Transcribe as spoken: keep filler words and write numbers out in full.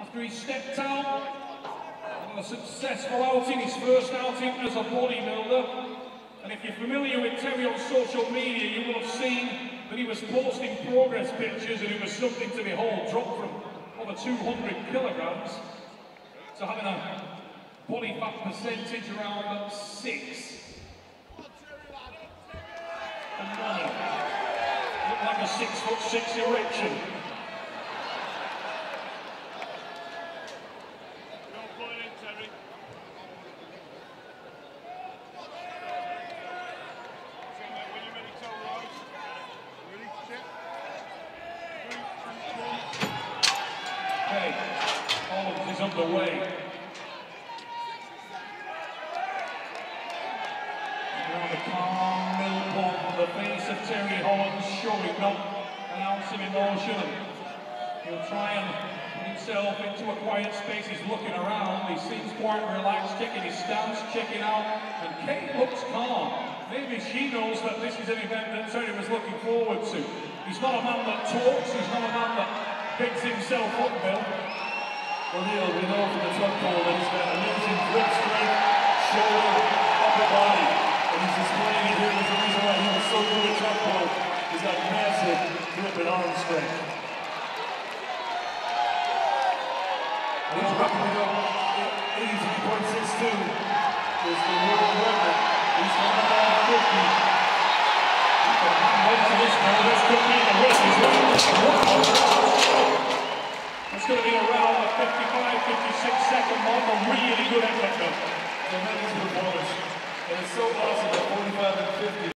After he stepped out on a successful outing, his first outing as a bodybuilder. And if you're familiar with Terry on social media, you will have seen that he was posting progress pictures, and it was something to behold. Dropped from over two hundred kilograms to having a body fat percentage around six. And money. Looked like a six foot six erection. Okay, Hollands is underway. Now the calm mill on the face of Terry Hollands showing, not an ounce of emotion. He'll try and put himself into a quiet space. He's looking around. He seems quite relaxed, checking his stance, checking out. And Kate looks calm. Maybe she knows that this is an event that Terry was looking forward to. He's not a man that talks. He's not a man that picks himself up, Bill. Well, Neil, we know from the truck pole that he's got amazing grip strength, shoulder, upper body, and he's displaying it here. There's a reason why he was so good at truck pole. He's got massive grip and arm strength. And he's rocking to go eighty-three point six two is the world record. He's coming down fifty. Wait to this now. This could be the race as well. It's going to be around the fifty-five, fifty-six second mark. A really good effort, though. Tremendous performance. And it's so awesome at forty-five and fifty.